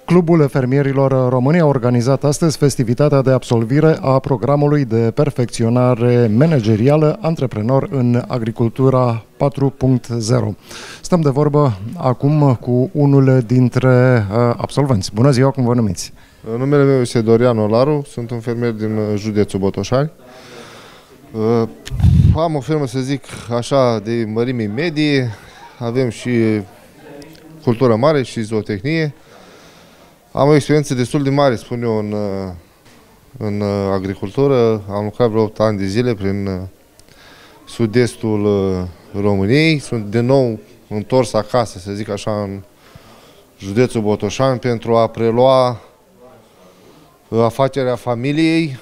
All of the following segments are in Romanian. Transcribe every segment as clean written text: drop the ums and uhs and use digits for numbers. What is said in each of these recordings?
Clubul Fermierilor Români a organizat astăzi festivitatea de absolvire a programului de perfecționare managerială Antreprenor în Agricultura 4.0. Stăm de vorbă acum cu unul dintre absolvenți. Bună ziua, cum vă numiți? Numele meu este Dorian Olaru, sunt un fermier din județul Botoșani. Am o fermă, să zic așa, de mărime medie, avem și cultură mare și zootehnie. Am o experiență destul de mare, spun eu, în agricultură. Am lucrat vreo 8 ani de zile prin sud-estul României. Sunt din nou întors acasă, să zic așa, în județul Botoșani pentru a prelua afacerea familiei.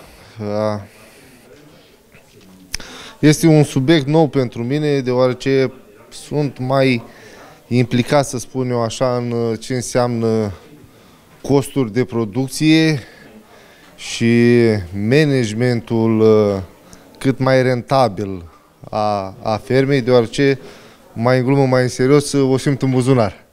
Este un subiect nou pentru mine, deoarece sunt mai implicat, să spun eu așa, în ce înseamnă costuri de producție și managementul cât mai rentabil a fermei, deoarece mai în glumă, mai în serios, o simt în buzunar.